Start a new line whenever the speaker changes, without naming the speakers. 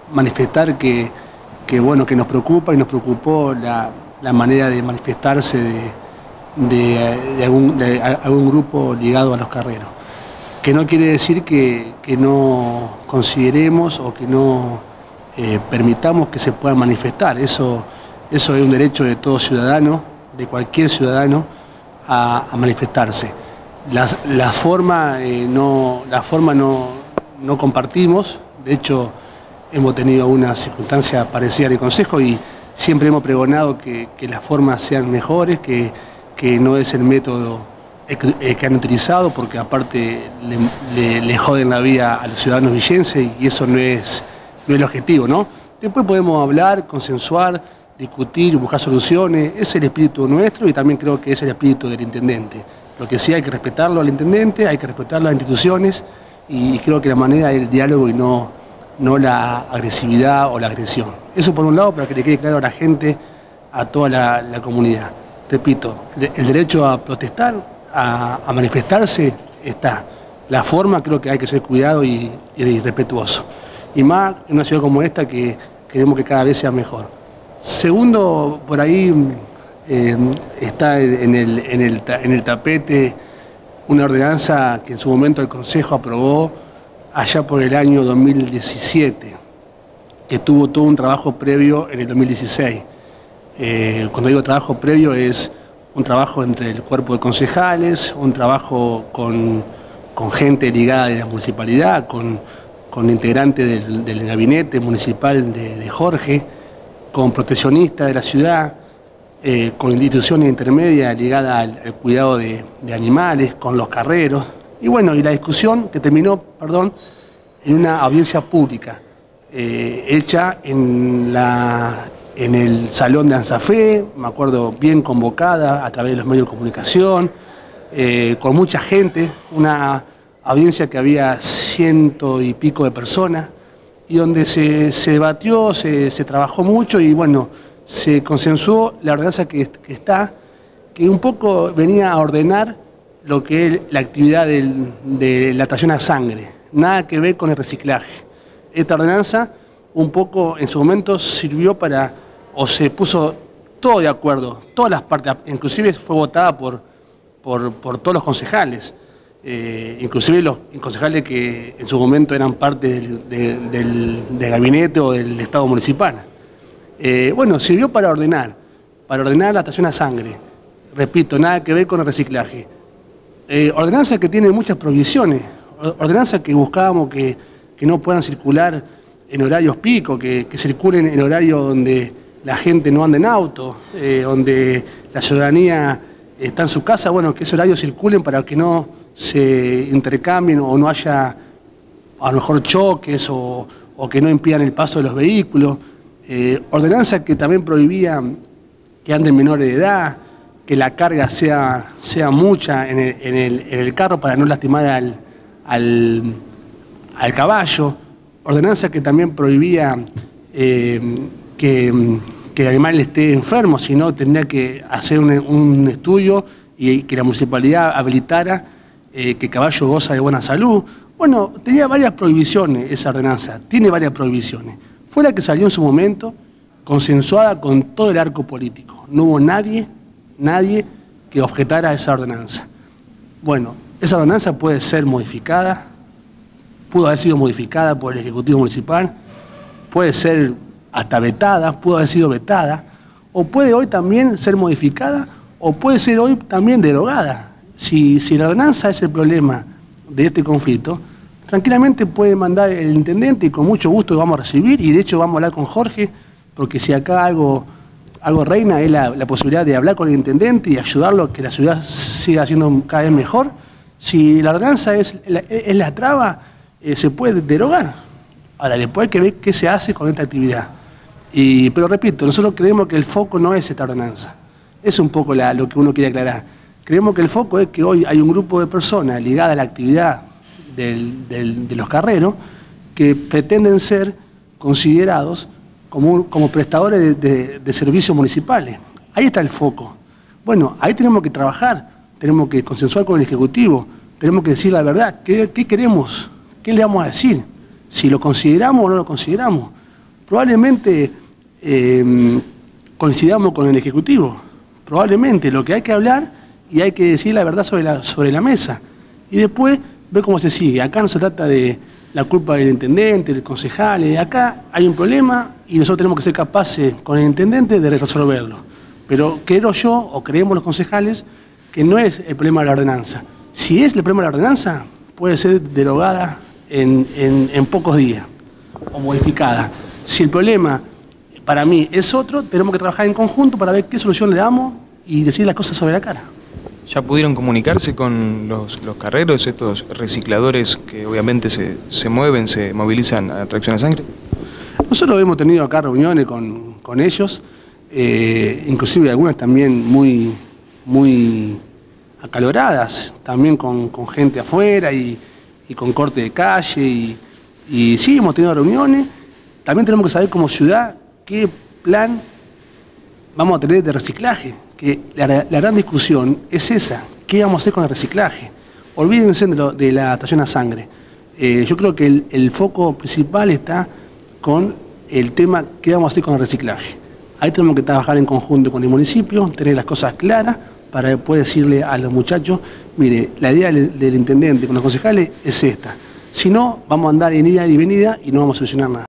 manifestar bueno, que nos preocupa y nos preocupó la manera de manifestarse de algún grupo ligado a los carreros. Que no quiere decir que no consideremos o que no permitamos que se puedan manifestar. Eso es un derecho de todo ciudadano, de cualquier ciudadano, a manifestarse. La forma no compartimos. De hecho, hemos tenido una circunstancia parecida en el Consejo y siempre hemos pregonado que las formas sean mejores, que no es el método que han utilizado, porque aparte le joden la vida a los ciudadanos villenses y eso no es el objetivo, ¿no? Después podemos hablar, consensuar, discutir, buscar soluciones. Ese es el espíritu nuestro y también creo que es el espíritu del intendente. Lo que sí hay que respetarlo al intendente, hay que respetar las instituciones y creo que la manera es el diálogo y no la agresividad o la agresión. Eso por un lado, para que le quede claro a la gente, a toda la comunidad. Repito, el derecho a protestar, a manifestarse está. La forma creo que hay que ser cuidado y respetuoso. Y más en una ciudad como esta que queremos que cada vez sea mejor. Segundo, por ahí está en el tapete una ordenanza que en su momento el Consejo aprobó allá por el año 2017, que tuvo todo un trabajo previo en el 2016. Cuando digo trabajo previo es un trabajo entre el cuerpo de concejales, un trabajo con gente ligada de la municipalidad, con integrantes del gabinete municipal de Jorge, con proteccionistas de la ciudad, con instituciones intermedias ligadas al cuidado de animales, con los carreros. Y bueno, y la discusión que terminó, en una audiencia pública, hecha en el Salón de Ansafé, me acuerdo, bien convocada a través de los medios de comunicación, con mucha gente, una audiencia que había 100 y pico de personas, y donde se debatió, se trabajó mucho y bueno, se consensuó la ordenanza que está, que un poco venía a ordenar lo que es la actividad de la tracción a sangre, nada que ver con el reciclaje. Esta ordenanza un poco en su momento sirvió o se puso todo de acuerdo, todas las partes, inclusive fue votada por todos los concejales, inclusive los concejales que en su momento eran parte del gabinete o del Estado municipal. Bueno, sirvió para ordenar la tracción a sangre, repito, nada que ver con el reciclaje. Ordenanza que tiene muchas prohibiciones, ordenanza que buscábamos que no puedan circular en horarios pico, que circulen en horarios donde la gente no anda en auto, donde la ciudadanía está en su casa, bueno, que esos horarios circulen para que no se intercambien o no haya a lo mejor choques o que no impidan el paso de los vehículos. Ordenanza que también prohibía que anden menores de edad, que la carga sea mucha en el carro para no lastimar al caballo. Ordenanza que también prohibía que el animal esté enfermo, sino tendría que hacer un estudio y que la municipalidad habilitara que el caballo goza de buena salud. Bueno, tenía varias prohibiciones esa ordenanza, tiene varias prohibiciones. Fue la que salió en su momento, consensuada con todo el arco político. No hubo nadie que objetara esa ordenanza. Bueno, esa ordenanza puede ser modificada, pudo haber sido modificada por el Ejecutivo Municipal, puede ser hasta vetada, pudo haber sido vetada, o puede hoy también ser modificada, o puede ser hoy también derogada. Si la ordenanza es el problema de este conflicto, tranquilamente puede mandar el intendente y con mucho gusto lo vamos a recibir y de hecho vamos a hablar con Jorge, porque si acá algo reina es la posibilidad de hablar con el intendente y ayudarlo a que la ciudad siga siendo cada vez mejor. Si la ordenanza es la traba, se puede derogar. Ahora, después hay que ver qué se hace con esta actividad. Pero repito, nosotros creemos que el foco no es esta ordenanza. Es un poco lo que uno quiere aclarar. Creemos que el foco es que hoy hay un grupo de personas ligadas a la actividad de los carreros que pretenden ser considerados como prestadores de servicios municipales. Ahí está el foco. Bueno, ahí tenemos que trabajar, tenemos que consensuar con el Ejecutivo, tenemos que decir la verdad, qué queremos, qué le vamos a decir, si lo consideramos o no lo consideramos. probablemente coincidamos con el Ejecutivo. Probablemente lo que hay que hablar y hay que decir la verdad sobre la mesa. Y después ver cómo se sigue. Acá no se trata de la culpa del intendente, del concejal. Acá hay un problema y nosotros tenemos que ser capaces con el intendente de resolverlo. Pero creo yo, o creemos los concejales, que no es el problema de la ordenanza. Si es el problema de la ordenanza, puede ser derogada en pocos días o modificada. Si el problema para mí es otro, tenemos que trabajar en conjunto para ver qué solución le damos y decir las cosas sobre la cara.
¿Ya pudieron comunicarse con los carreros, estos recicladores que obviamente se mueven, se movilizan a Tracción a Sangre?
Nosotros hemos tenido acá reuniones con ellos, inclusive algunas también muy acaloradas, también con gente afuera y con corte de calle. Y sí, hemos tenido reuniones. También tenemos que saber como ciudad qué plan vamos a tener de reciclaje, que la gran discusión es esa, ¿qué vamos a hacer con el reciclaje? Olvídense de la Tracción a Sangre. Yo creo que el foco principal está con el tema ¿qué vamos a hacer con el reciclaje? Ahí tenemos que trabajar en conjunto con el municipio, tener las cosas claras para después decirle a los muchachos, mire, la idea del intendente con los concejales es esta. Si no, vamos a andar en ida y venida y no vamos a solucionar nada.